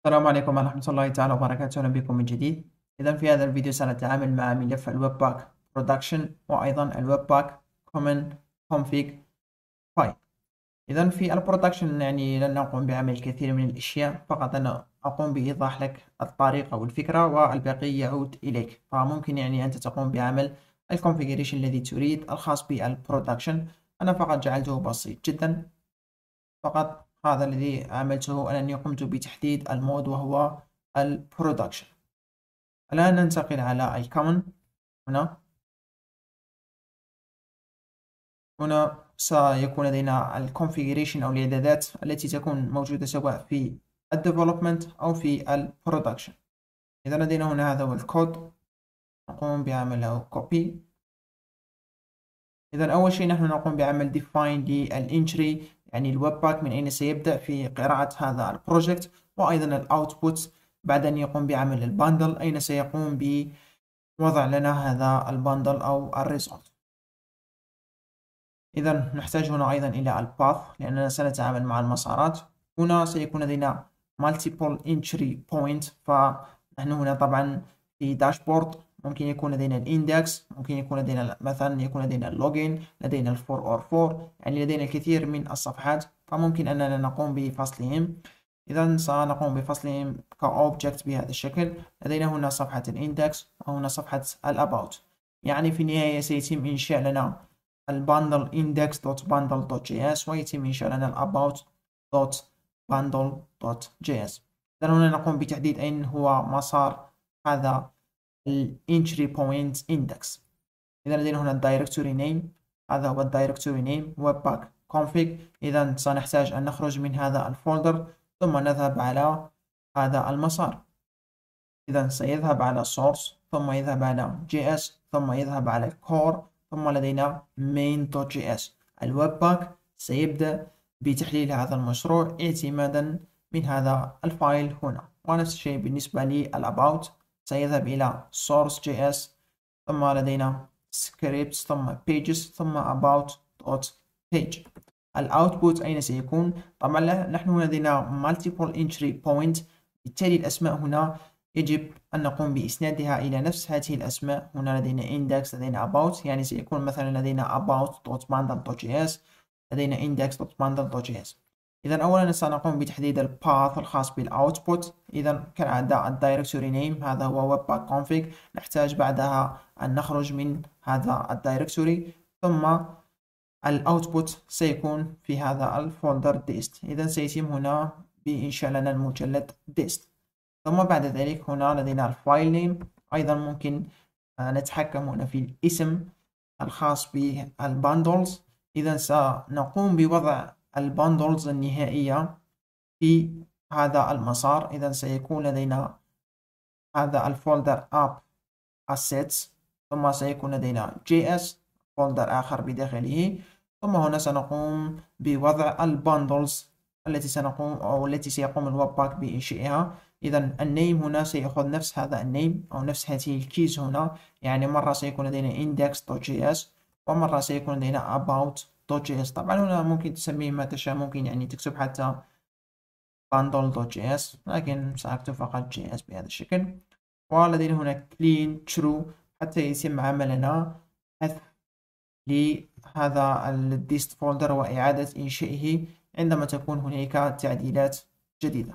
السلام عليكم ورحمة الله تعالى وبركاته. أهلا بكم من جديد. إذا في هذا الفيديو سنتعامل مع ملف الويب باك برودكشن وأيضا الويب باك كومن config فايل. إذا في البرودكشن يعني لن أقوم بعمل الكثير من الأشياء، فقط أنا أقوم بإيضاح لك الطريقة والفكرة والباقي يعود إليك. فممكن يعني أنت تقوم بعمل الكونفيجريشن الذي تريد الخاص بالبرودكشن. أنا فقط جعلته بسيط جدا. فقط هذا الذي عملته أنني قمت بتحديد المود وهو البرودكشن. الآن ننتقل على الكومن. هنا سيكون لدينا الكونفيجريشن أو الإعدادات التي تكون موجودة سواء في الديفلوبمنت أو في البرودكشن. إذا لدينا هنا هذا هو الكود، نقوم بعمله كوبي. إذا أول شيء نحن نقوم بعمل define للإنتري، يعني الويب باك من أين سيبدأ في قراءة هذا البروجكت، وأيضا الأوتبوت بعد أن يقوم بعمل الباندل أين سيقوم بوضع لنا هذا الباندل أو الريزولت. إذا نحتاج هنا أيضا إلى الباث لأننا سنتعامل مع المسارات. هنا سيكون لدينا multiple entry point، فنحن هنا طبعا في داشبورد ممكن يكون لدينا الاندكس، ممكن يكون لدينا مثلا يكون لدينا اللوجين، لدينا الفور اور فور، يعني لدينا الكثير من الصفحات، فممكن أننا نقوم بفصلهم. إذا سنقوم بفصلهم كأوبجكت بهذا الشكل. لدينا هنا صفحة الاندكس وهنا صفحة الاباوت، يعني في النهاية سيتم إنشاء لنا الباندل index.bundle.js ويتم إنشاء لنا about.bundle.js. إذا هنا نقوم بتحديد أين هو مسار هذا entry point index. إذا لدينا هنا directory name، هذا هو directory name webpack config. إذا سنحتاج أن نخرج من هذا الفولدر ثم نذهب على هذا المسار. إذا سيذهب على source ثم يذهب على js ثم يذهب على core ثم لدينا main.js. الويب باك سيبدأ بتحليل هذا المشروع اعتمادا من هذا الفايل هنا، ونفس الشيء بالنسبة للأباوت سيذهب إلى source.js ثم لدينا scripts ثم pages ثم about.page. الأوتبوت أين سيكون؟ طبعا نحن لدينا multiple entry point، بالتالي الأسماء هنا يجب أن نقوم بإسنادها إلى نفس هذه الأسماء. هنا لدينا index، لدينا about، يعني سيكون مثلا لدينا about.bundle.js، لدينا index.bundle.js. إذا أولا سنقوم بتحديد الباث الخاص بالأوتبوت. إذا كالعادة الدايركتوري نيم هذا هو webpack config، نحتاج بعدها أن نخرج من هذا الدايركتوري، ثم الأوتبوت سيكون في هذا الفولدر dist. إذا سيتم هنا بإنشاء لنا المجلد dist، ثم بعد ذلك هنا لدينا الفايل نيم. أيضا ممكن نتحكم هنا في الاسم الخاص بالباندلز. إذا سنقوم بوضع الباندلز النهائية في هذا المسار. إذا سيكون لدينا هذا الفولدر app assets، ثم سيكون لدينا js فولدر آخر بداخله، ثم هنا سنقوم بوضع الباندلز التي سيقوم الويب باك بإنشائها. إذا النيم هنا سيأخذ نفس هذا النيم أو نفس هذه الكيز هنا، يعني مرة سيكون لدينا index.js ومرة سيكون لدينا about.js. طبعا هنا ممكن تسميه ما تشاء، ممكن يعني تكتب حتى bundle.js، لكن سأكتب فقط js بهذا الشكل. ولدينا هنا clean true حتى يتم عملنا حذف لهذا الديست فولدر وإعادة إنشائه عندما تكون هناك تعديلات جديدة.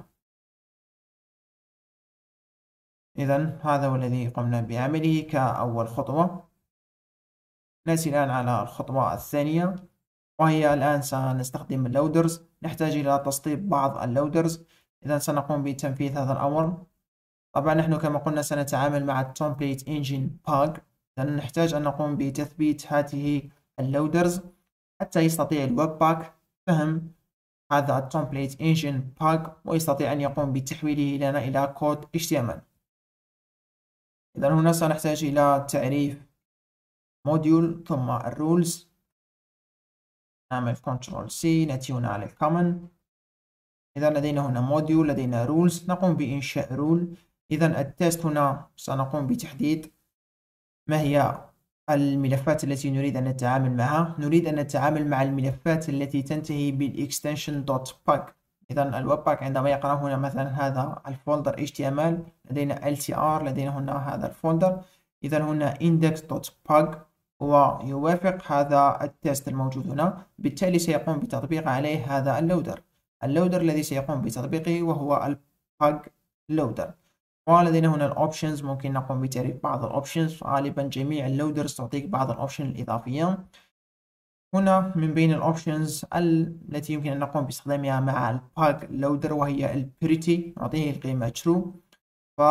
إذا هذا هو الذي قمنا بعمله كأول خطوة. نأتي الآن على الخطوة الثانية، وهي الآن سنستخدم اللودرز. نحتاج إلى تسطيب بعض اللودرز. إذا سنقوم بتنفيذ هذا الأمر. طبعا نحن كما قلنا سنتعامل مع التمبليت انجن باج، لأن نحتاج أن نقوم بتثبيت هذه اللودرز حتى يستطيع الويب باك فهم هذا التمبليت انجن باج ويستطيع أن يقوم بتحويله لنا إلى كود HTML. إذا هنا سنحتاج إلى تعريف موديول ثم الرولز. نعمل كنترول سي، نأتي هنا على الكومن. إذا لدينا هنا موديول، لدينا رولز، نقوم بإنشاء رول. إذا التست هنا سنقوم بتحديد ما هي الملفات التي نريد أن نتعامل معها. نريد أن نتعامل مع الملفات التي تنتهي بالإكستنشن .pug، إذا الويب باك عندما يقرأ هنا مثلا هذا الفولدر HTML، لدينا LTR، لدينا هنا هذا الفولدر. إذا هنا index.pug هو يوافق هذا التست الموجود هنا، بالتالي سيقوم بتطبيق عليه هذا اللودر الذي سيقوم بتطبيقه وهو الباج لودر. ولدينا هنا الاوبشنز، ممكن نقوم بتعريف بعض الاوبشنز. غالبا جميع اللودرز تعطيك بعض الاوبشن الاضافيه. هنا من بين الاوبشنز التي يمكن ان نقوم باستخدامها مع الباج لودر وهي البريتي، نعطيه القيمه true. ف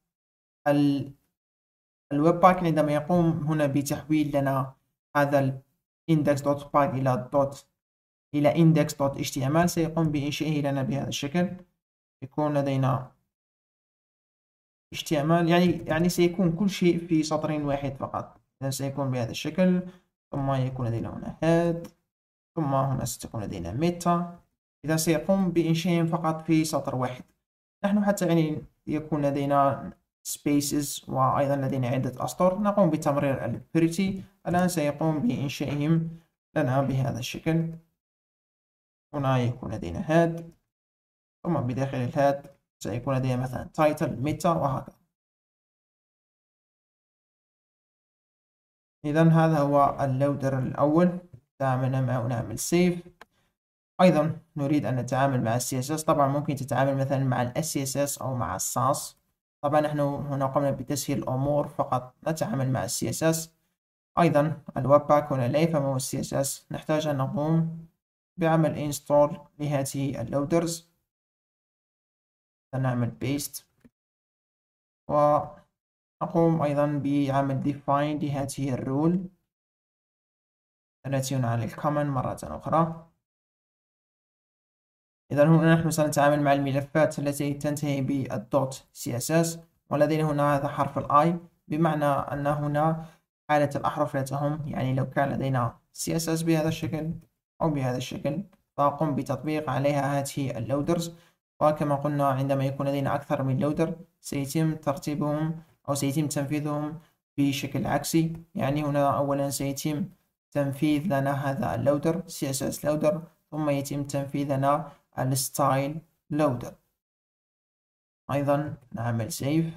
الويب باك عندما يقوم هنا بتحويل لنا هذا index.py إلى index.html سيقوم بإنشائه لنا بهذا الشكل. يكون لدينا HTML، يعني سيكون كل شيء في سطر واحد فقط. إذا سيكون بهذا الشكل، ثم يكون لدينا هنا head، ثم هنا ستكون لدينا meta. إذا سيقوم بإنشائهم فقط في سطر واحد. نحن حتى يكون لدينا spaces، وأيضا لدينا عدة أسطر، نقوم بتمرير البريتي. الآن سيقوم بإنشائهم لنا بهذا الشكل. هنا يكون لدينا head، ثم بداخل الhead سيكون لدينا مثلا title meta وهكذا. إذا هذا هو اللودر الأول تعاملنا معه. نعمل save. أيضا نريد أن نتعامل مع CSS. طبعا ممكن تتعامل مثلا مع SCSS أو مع SAS. طبعا نحن هنا قمنا بتسهيل الأمور، فقط نتعامل مع CSS. أيضا الويب باك هنا لا يفهم هو CSS، نحتاج أن نقوم بعمل install لهذه اللودرز. نعمل paste، ونقوم أيضا بعمل define لهذه الرول التي على الكومن مرة أخرى. إذا هنا نحن سنتعامل مع الملفات التي تنتهي بالدوت CSS، ولدينا هنا هذا حرف I، بمعنى أن هنا حالة الأحرف لا تهم. يعني لو كان لدينا CSS بهذا الشكل أو بهذا الشكل، فأقوم بتطبيق عليها هذه اللودرز. وكما قلنا عندما يكون لدينا أكثر من لودر سيتم ترتيبهم أو سيتم تنفيذهم بشكل عكسي. يعني هنا أولا سيتم تنفيذ لنا هذا اللودر CSS لودر، ثم يتم تنفيذ لنا الستايل لودر. أيضا نعمل سيف.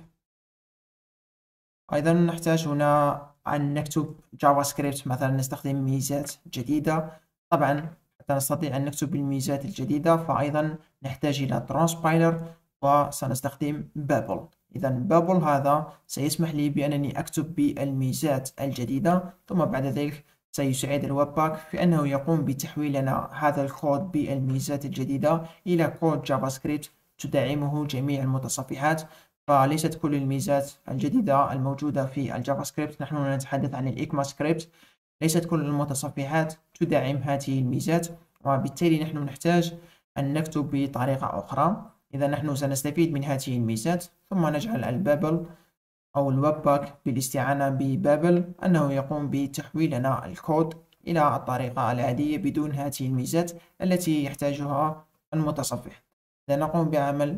أيضا نحتاج هنا أن نكتب جافا سكريبت، مثلا نستخدم ميزات جديدة. طبعا حتى نستطيع أن نكتب الميزات الجديدة فأيضا نحتاج إلى ترانسبايلر، وسنستخدم بابل. إذا بابل هذا سيسمح لي بأنني أكتب بالميزات الجديدة، ثم بعد ذلك سيساعد الويب باك في أنه يقوم بتحويل لنا هذا الكود بالميزات الجديدة إلى كود جافا سكريبت تدعمه جميع المتصفحات. فليست كل الميزات الجديدة الموجودة في الجافا سكريبت، نحن نتحدث عن الإكما سكريبت، ليست كل المتصفحات تدعم هذه الميزات، وبالتالي نحن نحتاج أن نكتب بطريقة أخرى. إذا نحن سنستفيد من هذه الميزات، ثم نجعل البابل أو الويب باك بالاستعانة ببابل أنه يقوم بتحويل لنا الكود إلى الطريقة العادية بدون هذه الميزات التي يحتاجها المتصفح. إذا نقوم بعمل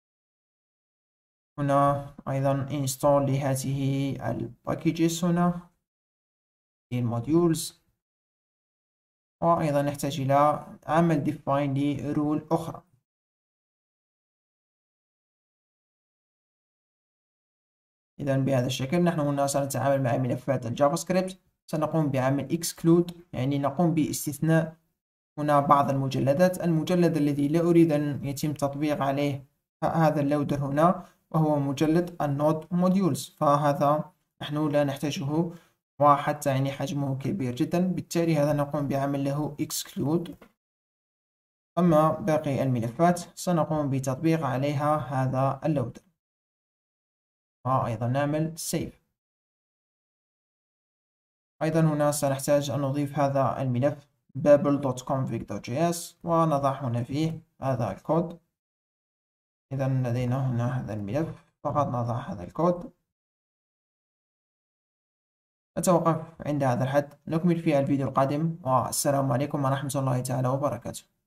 هنا أيضا install لهذه الباكيجز هنا في الموديولز، وأيضا نحتاج إلى عمل define لرول أخرى. إذا بهذا الشكل نحن هنا سنتعامل مع ملفات الجافا سكريبت. سنقوم بعمل exclude، يعني نقوم باستثناء هنا بعض المجلدات. المجلد الذي لا أريد أن يتم تطبيق عليه هذا اللودر هنا وهو مجلد النود موديولز، فهذا نحن لا نحتاجه، وحتى يعني حجمه كبير جدا، بالتالي هذا نقوم بعمل له exclude. أما باقي الملفات سنقوم بتطبيق عليها هذا اللودر، وأيضا نعمل save. أيضا هنا سنحتاج أن نضيف هذا الملف babel.config.js ونضع هنا فيه هذا الكود. إذا لدينا هنا هذا الملف، فقط نضع هذا الكود. نتوقف عند هذا الحد، نكمل في الفيديو القادم، والسلام عليكم ورحمة الله تعالى وبركاته.